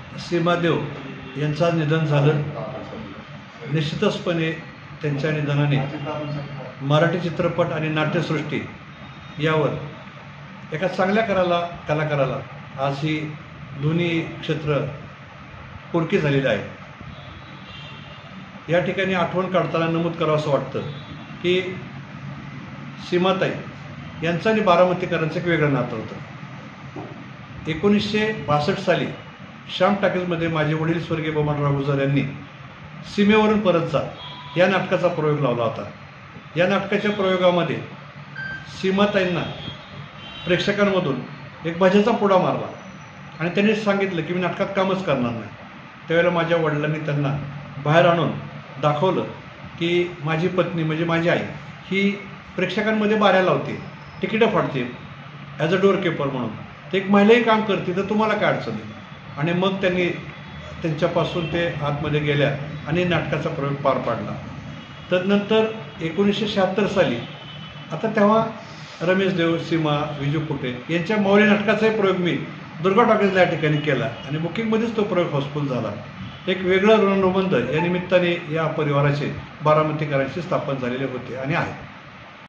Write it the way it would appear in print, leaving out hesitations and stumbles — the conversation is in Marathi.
सीमादेव यांचं आज निधन झालं। निश्चितचपणे त्यांच्या निधनाने मराठी चित्रपट आणि नाट्यसृष्टी यावर एका चांगल्या कलाकाराला आज ही दोन्ही क्षेत्र पुरकी झालेली आहे। या ठिकाणी आठवण काढताना नमूद करावं असं वाटतं की सीमाताई यांचं आणि बारामतीकरांचं एक वेगळं नातं होतं। 1962 साली श्याम टाकीजमध्ये माझे वडील स्वर्गीय बबनराव गुजर यांनी सीमेवरून परत जा या नाटकाचा प्रयोग लावला होता। या नाटकाच्या प्रयोगामध्ये सीमाताईंना प्रेक्षकांमधून एक भजाचा पुडा मारला आणि त्यांनी सांगितलं की मी नाटकात कामच करणार नाही। त्यावेळेला माझ्या वडिलांनी त्यांना बाहेर आणून दाखवलं की माझी पत्नी म्हणजे माझी आई ही प्रेक्षकांमध्ये बाऱ्या लावते, तिकीटं फाडते ॲज अ डोअर कीपर म्हणून, ते एक महिलाही काम करते, तर तुम्हाला काय अडचण आहे। आणि मग त्यांनी त्यांच्यापासून ते आतमध्ये गेल्या आणि नाटकाचा प्रयोग पार पाडला। तदनंतर 1976 साली आता तेव्हा रमेश देव, सीमा, विजू कुटे यांच्या मौली नाटकाचाही प्रयोग मी दुर्गा टॉकीजला या ठिकाणी केला आणि बुकिंगमध्येच तो प्रयोग हाऊसफुल झाला। एक वेगळं ऋणनुबंध या निमित्ताने या परिवाराचे बारामतीकरांशी स्थापन झालेले होते आणि आहेत।